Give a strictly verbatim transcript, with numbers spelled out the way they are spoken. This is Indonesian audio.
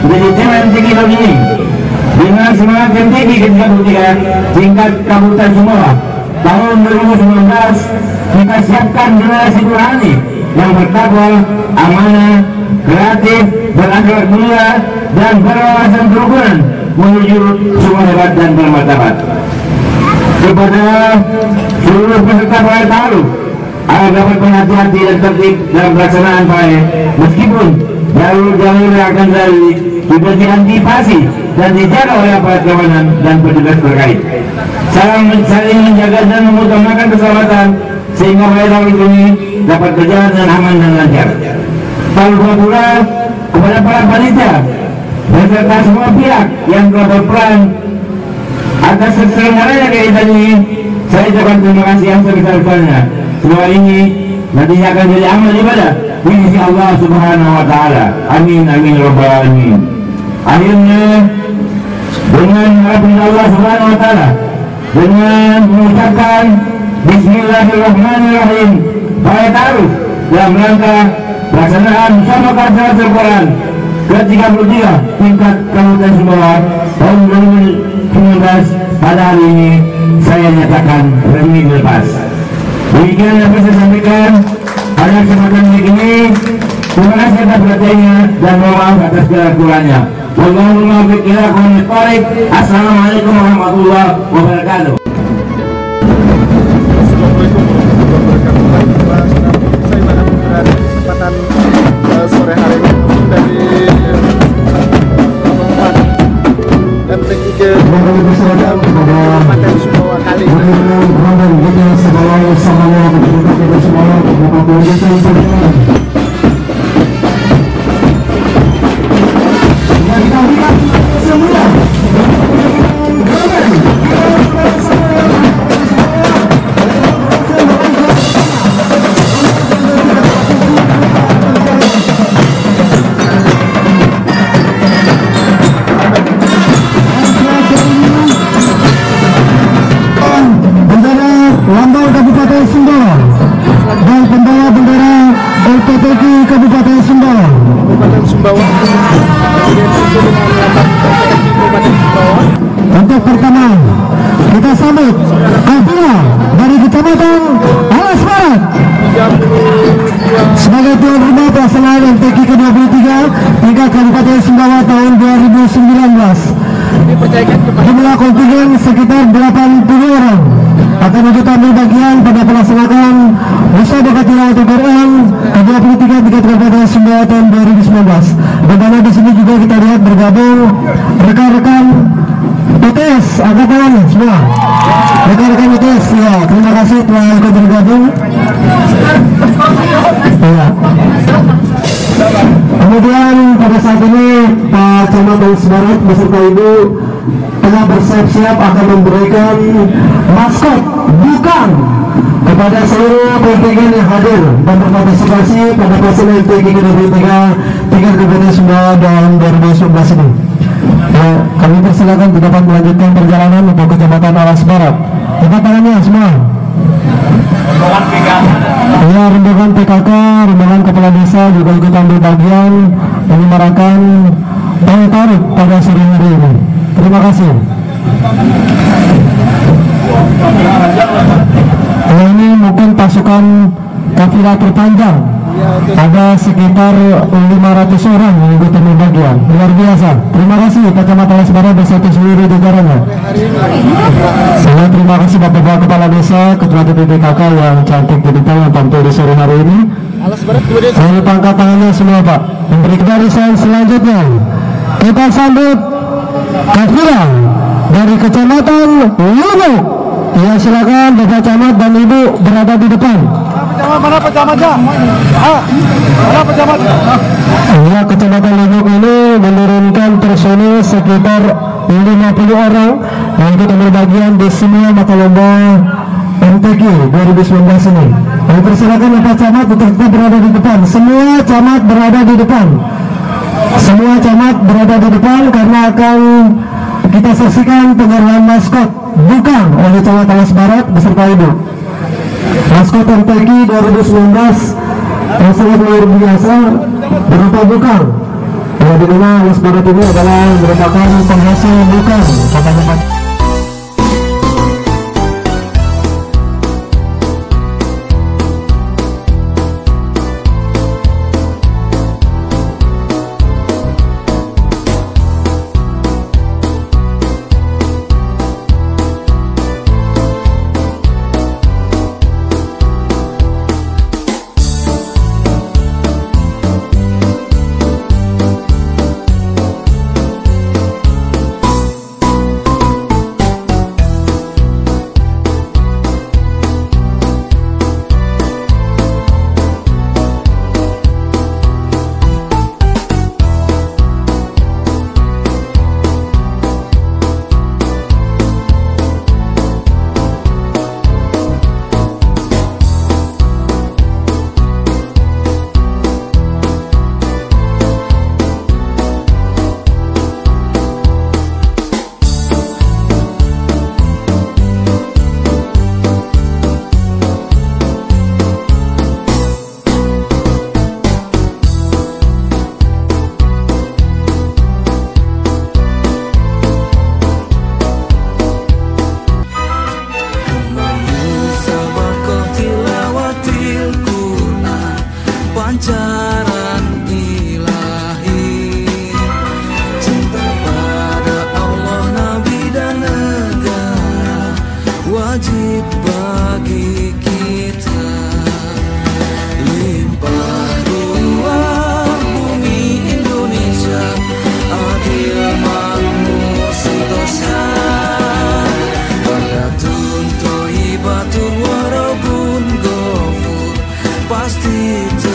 menjadi tema M T Q tahun ini. Dengan semangat M T Q ke tiga puluh tiga tingkat Kabupaten Sumbawa tahun dua ribu sembilan belas, kita siapkan generasi nurani yang bertakwa, amanah, kreatif, berakhlak mulia, dan berwawasan kerukunan menuju Sumbawa hebat dan bermartabat. Kepada seluruh peserta perayaan taruh agar dapat berhati-hati dan tertib dalam pelaksanaan perayaan, meskipun jalur-jalur yang akan terjadi sudah diantisipasi dan dijaga oleh aparat keamanan dan petugas terkait. Saling saling menjaga dan mengutamakan keselamatan sehingga perayaan ini dapat berjalan dengan aman dan lancar. Lalu pula kepada para panitia beserta semua pihak yang telah berperan atas terselenggaranya kegiatan ini, saya ucapkan terima kasih yang sebesar-besarnya. Semua ini nantinya akan jadi amal ibadah di sisi Allah Subhanahu wa taala. Amin amin rabbal alamin. Akhirnya dengan harapan Allah Subhanahu wa taala, dengan mengucapkan Bismillahirrahmanirrahim, saya taruh dalam rangka pelaksanaan Musabaqah Al Quran ke tiga puluh tiga tingkat Kabupaten Sumbawa tahun dua ribu sembilan belas pada hari ini saya nyatakan resmi dilepas. Demikian yang bisa saya sampaikan pada kesempatan ini. Terima kasih atas perhatiannya dan mohon maaf atas segala kurangnya. Wallahul muwaffiq ila aqwamit thoriq. Assalamualaikum warahmatullahi wabarakatuh. Assalamualaikum warahmatullahi wabarakatuh. Saya pada kesempatan uh, sore hari ini dari M T Q ke Kabupaten Sumbawa kali ini. Lambang Kabupaten Sumbawa dan pembawa bendera M T Q Kabupaten Sumbawa. Kabupaten Sumbawa. Kemudian susul dengan lambang M T Q Kabupaten Sumbawa. Untuk pertama kita sambut kafilah dari Kecamatan Alas Barat sebagai tuan rumah pelaksanaan M T Q ke dua puluh tiga tingkat Kabupaten Sumbawa tahun dua ribu sembilan belas. Jumlah kontingen sekitar delapan puluh orang akan ikut ambil bagian pada pelaksanaan Musabaqah Tilawatul Quran ke dua puluh tiga tingkat Kabupaten Sumbawa tahun dua ribu sembilan belas. Dan mana di sini juga kita lihat bergabung rekan-rekan P T S angkatan semua. Rekan-rekan P T S ya, terima kasih telah ikut bergabung. Ya. Kemudian pada saat ini Pak Camat Alas Barat beserta Ibu tengah bersiap-siap akan memberikan maskot bukan kepada seluruh kontingen yang hadir dan berpartisipasi pada pelaksanaan M T Q ke dua puluh tiga tingkat Kabupaten Sumbawa tahun dua ribu sembilan belas ini. Ya, kami persilakan dapat melanjutkan perjalanan untuk Kecamatan Alas Barat. Angkat tangannya semua. Ya, rombongan P K K, rombongan kepala desa juga ikut ambil bagian menyemarakan tahun taruh pada sore hari ini. Terima kasih. Nah, ini mungkin pasukan kafilah terpanjang. Ada sekitar lima ratus orang yang ikut ambil bagian. Luar biasa. Terima kasih Kecamatan Alas Barat beserta seluruh jajarannya. Saya terima kasih Bapak-Bapak Kepala Desa, Ketua T P P K K yang cantik digital yang tampil di sore hari ini. Saya pangkat tangannya semua Pak. Memberi barisan selanjutnya kita sambut kafilah dari Kecamatan Lubuk. Ya, silakan Bapak Camat dan Ibu berada di depan. Mana pecamatnya? Ah, mana pecamatnya? Ya, Kecamatan Lubuk ini menurunkan personil sekitar lima puluh orang yang ikut ambil bagian di semua mata lomba M T Q dua ribu sembilan belas ini. Kami persilakan Bapak Camat untuk tetap berada di depan. Semua camat berada di depan. Semua camat berada di depan karena akan kita saksikan penyerahan maskot bukan oleh Camat Alas Barat beserta Ibu. Maskot M T Q dua ribu sembilan belas yang sangat luar biasa berupa bukan Yang dimana Los Barat ini adalah merupakan penghasil bukan katanya. Pancaran ilahi, cinta pada Allah, Nabi dan negara wajib bagi kita. Limpah ruah bumi Indonesia, adil makmur sentosa, baratun thayyibatun warabun ghafur, pasti